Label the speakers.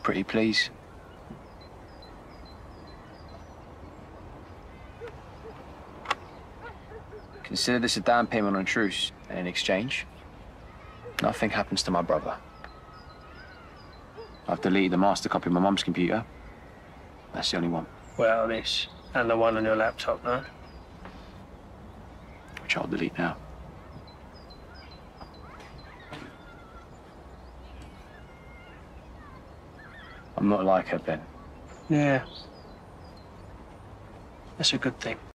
Speaker 1: Pretty please. Consider this a down payment on truce, and in exchange, nothing happens to my brother. I've deleted the master copy of my mum's computer. That's the only one.
Speaker 2: Well, this and the one on your laptop, no?
Speaker 1: Which I'll delete now. I'm not like her, Ben.
Speaker 2: Yeah. That's a good thing.